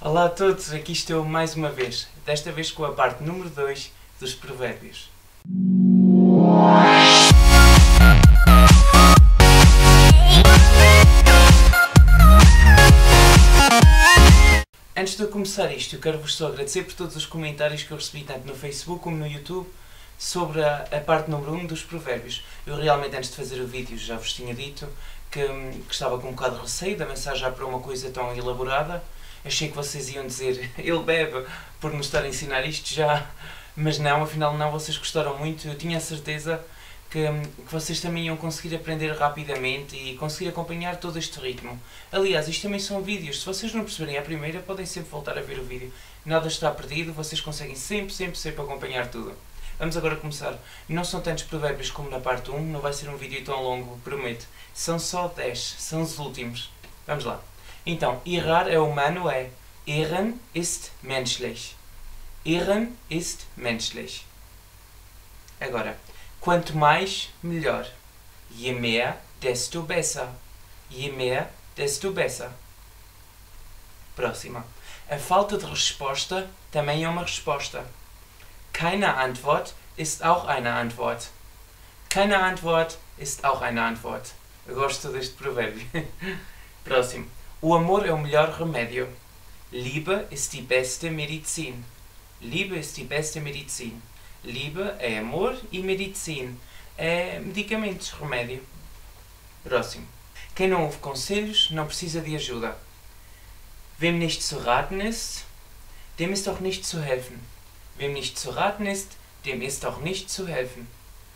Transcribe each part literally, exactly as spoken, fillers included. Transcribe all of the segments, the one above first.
Olá a todos, aqui estou mais uma vez, desta vez com a parte número dois dos provérbios. Antes de eu começar isto, eu quero-vos só agradecer por todos os comentários que eu recebi tanto no Facebook como no YouTube sobre a, a parte número um dos provérbios. Eu realmente, antes de fazer o vídeo, já vos tinha dito que, que estava com um bocado de receio da mensagem já para uma coisa tão elaborada. Achei que vocês iam dizer, ele bebe por nos estar a ensinar isto já, mas não, afinal não, vocês gostaram muito. Eu tinha a certeza que, que vocês também iam conseguir aprender rapidamente e conseguir acompanhar todo este ritmo. Aliás, isto também são vídeos, se vocês não perceberem a primeira, podem sempre voltar a ver o vídeo. Nada está perdido, vocês conseguem sempre, sempre, sempre acompanhar tudo. Vamos agora começar. Não são tantos provérbios como na parte um, não vai ser um vídeo tão longo, prometo. São só dez, são os últimos. Vamos lá. Então, errar é humano, é Irren ist menschlich. Irren ist menschlich. Agora, quanto mais, melhor. Je mehr, desto besser. Je mehr, desto besser. Próxima. A falta de resposta também é uma resposta. Keine Antwort ist auch eine Antwort. Keine Antwort ist auch eine Antwort. Eu gosto deste provérbio. Próximo. O amor é o melhor remédio. Liebe ist die beste Medizin. Liebe ist die beste Medizin. Liebe é amor e Medizin é medicamentos, remédio. Próximo. Quem não ouve conselhos não precisa de ajuda. Wem nicht zu raten ist, dem ist auch nicht zu helfen. Wem nicht zu raten ist, dem ist auch nicht zu helfen.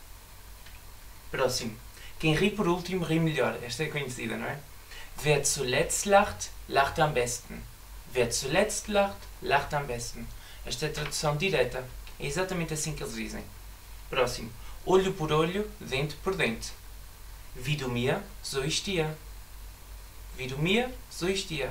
Próximo. Quem ri por último ri melhor. Esta é conhecida, não é? Wer zuletzt lacht, lacht am besten. Wer zuletzt lacht, lacht am besten. Esta é a tradução direta. É exatamente assim que eles dizem. Próximo. Olho por olho, dente por dente. Wie du mir, so ich dir. Wie du mir, so ich dir.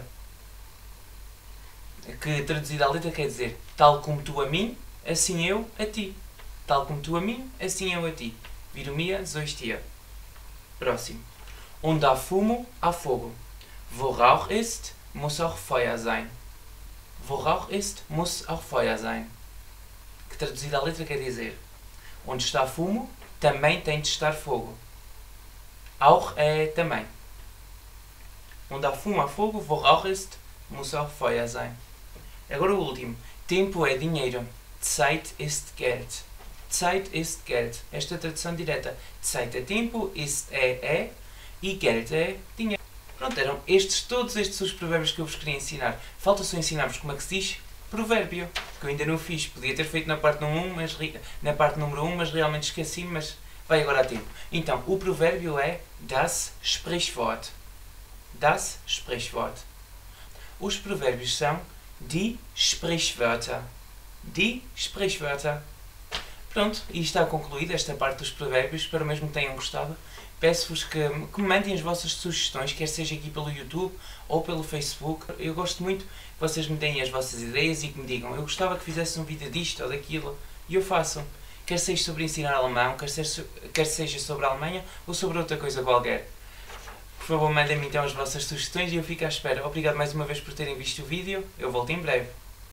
Que traduzida à letra quer dizer tal como tu a mim, assim eu a ti. Tal como tu a mim, assim eu a ti. Wie du mir, so ich dir. Próximo. Onde há fumo, há fogo. Wo Rauch ist, muss auch Feuer sein. Wo Rauch ist, muss auch Feuer sein. Que traduzida à letra quer dizer onde está fumo, também tem de estar fogo. Auch é também. Onde há fumo, há fogo. Wo Rauch ist, muss auch Feuer sein. Agora o último. Tempo é dinheiro. Zeit ist Geld. Zeit ist Geld. Esta é a tradução direta. Zeit é tempo, ist é é e Geld é dinheiro. Pronto, eram estes, todos estes os provérbios que eu vos queria ensinar. Falta só ensinar-vos como é que se diz provérbio, que eu ainda não fiz. Podia ter feito na parte número um, mas, na parte número um, mas realmente esqueci, mas vai agora a tempo. Então, o provérbio é das Sprichwort. Das Sprichwort. Os provérbios são die Sprichwörter. Die Sprichwörter. Pronto, e está concluída esta parte dos provérbios. Espero mesmo que tenham gostado. Peço-vos que, que me mandem as vossas sugestões, quer seja aqui pelo YouTube ou pelo Facebook. Eu gosto muito que vocês me deem as vossas ideias e que me digam eu gostava que fizesse um vídeo disto ou daquilo, e eu faço. Quer seja sobre ensinar alemão, quer seja, quer seja sobre a Alemanha ou sobre outra coisa qualquer. Por favor, mandem-me então as vossas sugestões e eu fico à espera. Obrigado mais uma vez por terem visto o vídeo. Eu volto em breve.